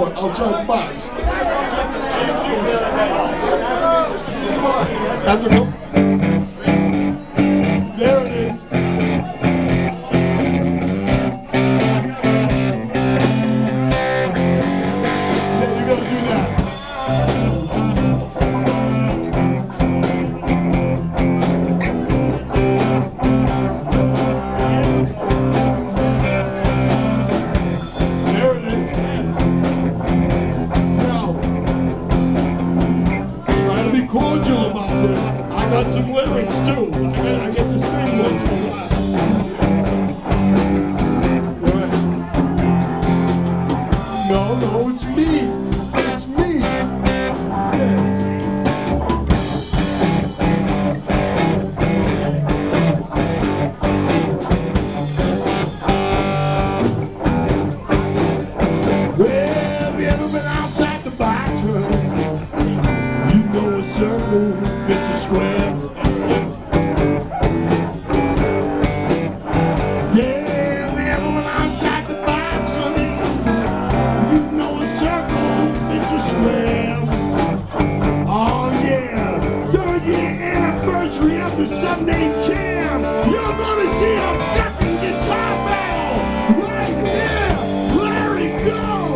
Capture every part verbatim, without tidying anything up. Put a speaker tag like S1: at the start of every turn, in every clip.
S1: what, outside the box. Come on, after go. There it is. Yeah, you gotta do that. There it is. Now, try to be cordial about this. I got some lyrics too. I get, I get to sing once in a while. Right. No, no, it's me. It's me. Well, have you ever been outside the box, honey? You know a circle fits a square. Yeah, have you ever been outside the box, honey? You know a circle fits a square. Oh yeah, third year anniversary of the Sunday Jam. You're gonna see a fucking guitar battle right here. Larry, go!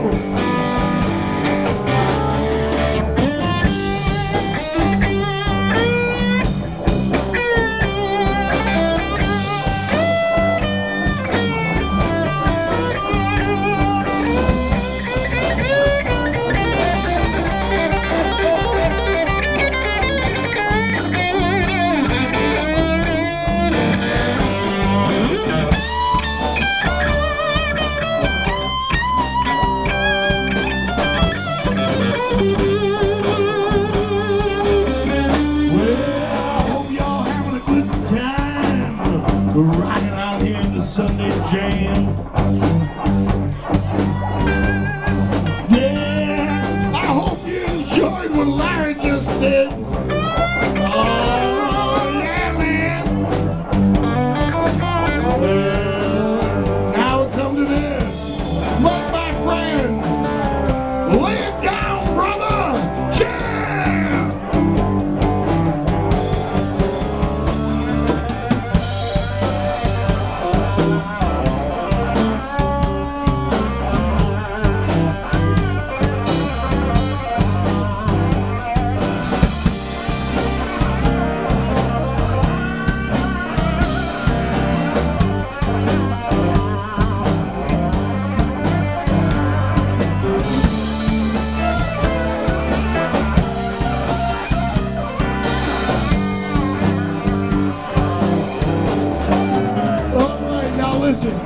S1: Rocking out here in the Sunday Jam. Yeah, I hope you enjoyed what Larry just did. Oh, yeah, man. Well, now we come to this. Look, my friend, lay it down, brother. Jam! Listen.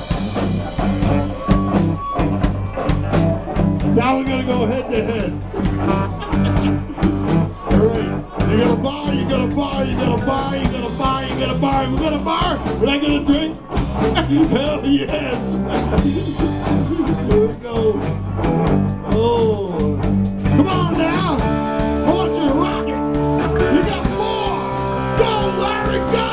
S1: Now we're gonna go head to head. All right. You got a bar, you got a bar, you got a bar, you got a bar, you got a bar. We got a bar. We're not gonna drink. Hell yes. Here we go. Oh. Come on now. I want you to rock it. You got four. Go, Larry, go.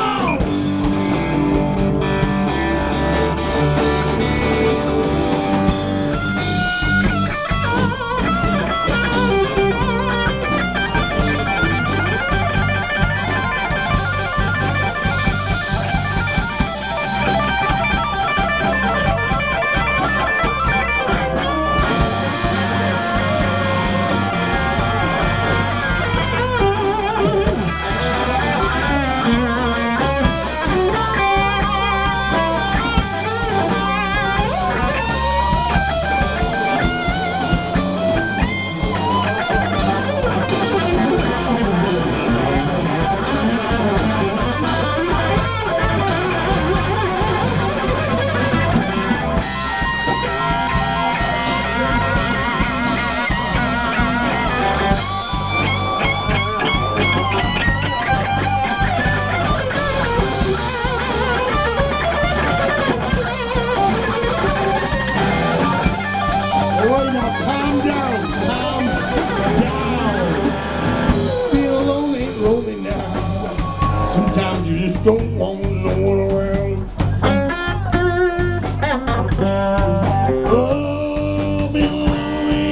S1: Sometimes you just don't want no one around. Oh, be lonely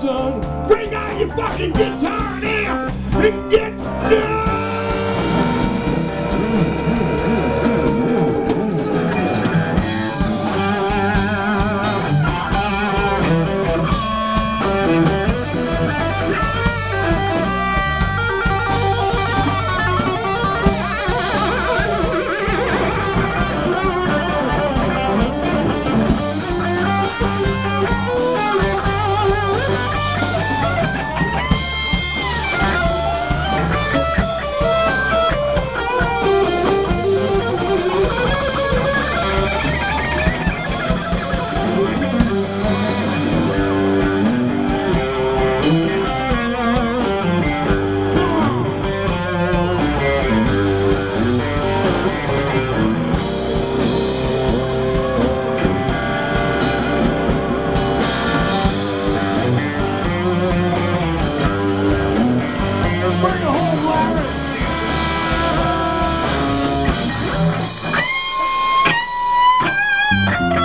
S1: son. Bring out your fucking guitar and amp and get done.
S2: Bye.